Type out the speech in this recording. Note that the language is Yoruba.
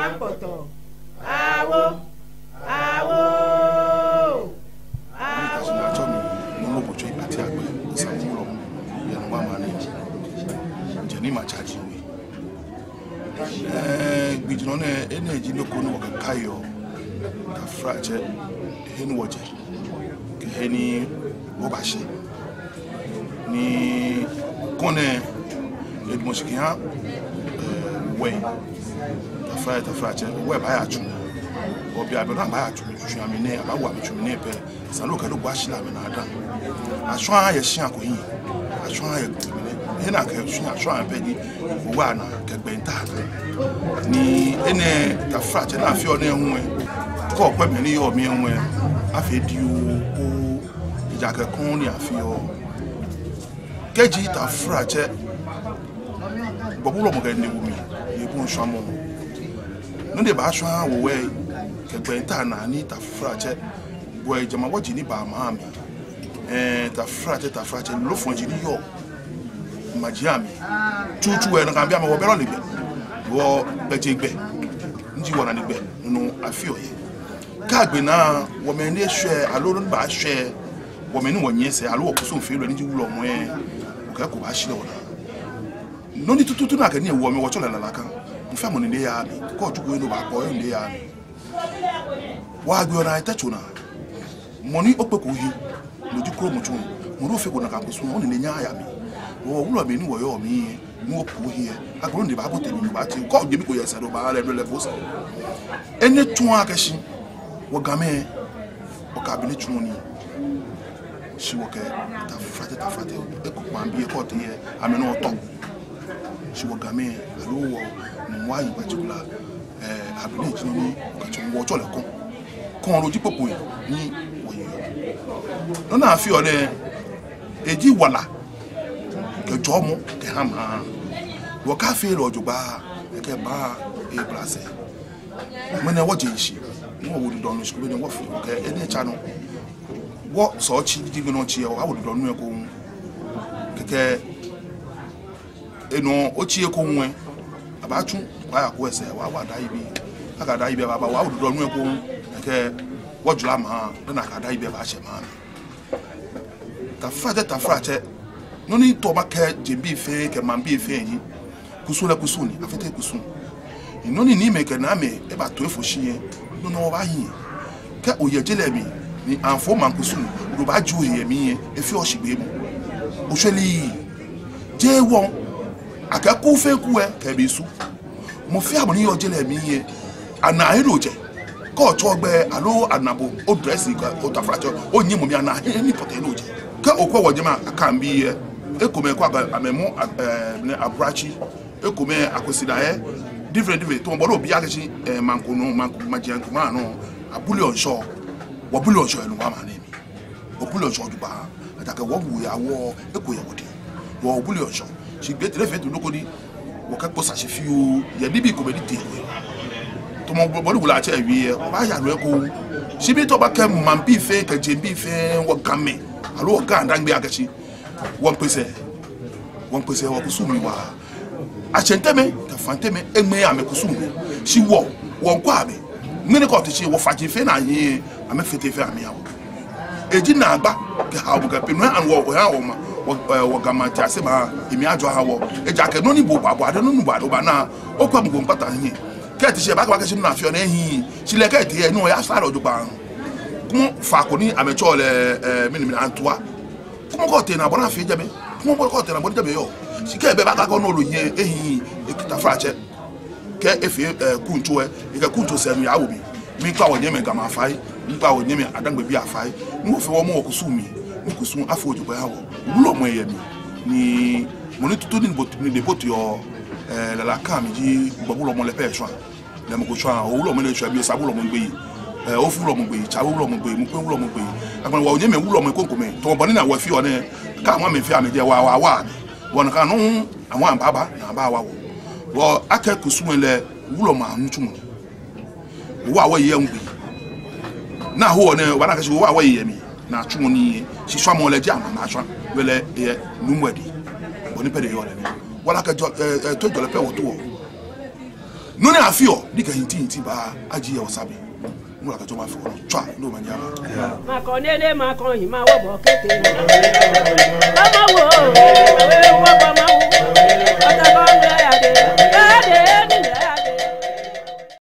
Apoto. Awo. Awo. Jenny Machaji. Bijone energy no kono wakayo ta fracture hen waje ke heni obashi ni kone edmoshikia we ta fracture we ba ya chu obi abena ba ya chu chu amene abawa me chu ne pe salo ka do gwashi la me na ada ashwa ya shi akoyin ashwa ya hena ka chu ashwa pe di wa na ke gbenta ni ene ta fracture na fi o ne hu ko pe me ni yo mi hu afi di o ija ke kon ni afi o keji ta fracture bobulo mo ga ni wu mi e bu nso mo no de ba ashwa wo we ke gbenta na ni ta fracture boy jama waji ni ba ma mi ta fracture lo fun ji ni yo Majiami, tutu we no kan bia ma wo bero le gbe wo beje gbe nji wona ni gbe no afio ye ka gbe na wo me ni hwe alo no ba hwe wo me ni wo nyese alo wo kuso fi lo nji wulo mo e ka ko ba hile wona no ni tutu na ka ni wo me wo chola la kan mfa mo ni ya mi ko tuku no ba ko ni ya mi wa gbe ona itachu na mo ni opeko hi no ji kro mo tun mo ro fe ko na kan ko so mo ni nya ya mi wo wulo be ni wo yo mi mo po here agro ni ba bo te mi ba ti ko je mi ko yesa do ba le so ene tun akashi wo game o ka bi ni tun ni shi wo ke ta frate e ko pa bi e ko te ye ame no to shi wo game alo wo mo wa yi particular abile ji ni ka tun wo to le kon ro ji popo ni wo ye no na fi o le eji wala ke jomo ke hama wo ka fe lo joba ke ba e blase mena wo jinshi wo wo do no shiko be wo fe ke ene cha no wo so chi di no chi wo wo do no e ko ke eno o chi e ko nwe abachu wa ya ko ese wa da ibi aka da ibi baba wa wo do no e ko ke wo jula ma na ka da ibi ba che ma ta frate no ni to ba ke jembi fe ke mambi fe yin kusula kusuni afete kusun no ni me ke na me e ba to efo hie no no ba yin ke oyejele mi ni anfo man kusun do ba ju ye mi e fi o shigbe mu o sweli je won akaku fe ku e ke bi su mo fi aboni yo jele mi ye ana eroje ko to gbe alo anabo o dress o ta fracture o yin mo mi ana ni poteloje ke okwo wojema aka mbi ye ekome kwa amemo abrachi ekome akosida different to bodo obi akechi mankono majianku ma no abule onso wo bule onso enu ma na mi obule onso duba ataka wo bu ya wo ekoye wodi wo bule onso si gbe trefe to lokodi wo ka posa se fi o ye bibi ko be di tewe to mo bodo bula che wi o ba ya lo eko si bi to ba ke mambi fe ke jembi fe wo game alo ga ndangbe akechi one person wa kusumi wa achenteme ka fanteme eme ame kusumi si wo won kwa be mini ko te chi wo faji fe na yin ame fete fe ame yawo eji na agba ke ha bu ka pinu an wo ha wo ma wo gamati ase ma emi ajo ha wo eja ke no ni bo babo ade no nu ba do ba na o kwa mu go mpata yin ke te che ba ka ke na afio na hin si le ke te no ya sara do ba kun fa ko ni ame cho le mini antwa kuma ko te na bona fi jabe kuma ko te na bona jabe yo sike be ba ka ko no lo yin ehin ekita frache ke efi kuntu e ke kuntu se mi awo mi pa wonye me gama fai mi pa wonye me adangbe bi afai mo fe wo mo kusumi mo kusun afo ojubo ya wo wulo mo ye mi ni mo ni tutu ni de poti yo la ka mi ji gbobulo mo le pe so le mo ko so o wulo mo le so bi sabulo mo gbe o fulo mo gbe cha wulo mo gbe mo pe wulo mo gbe agbon wa onye me wulo mo konko me to bo ni na wa fi o ne ka mo me fi ame je wa won kan no awon baba na ba wa wo aka kusumo le wulo ma nutu mo wo awo ye ngbe na ho ne wa na ka wo awo ye mi na tumo ni si so mo le je ama na so wele ye numwedi oni pe de yo le wala ka to jo le pe wo to no ne afio dika hinti ba agi ya wasabi mo la ka to ma fi twa no ma nyama ma ko ne ma ko yi ma wo bo kete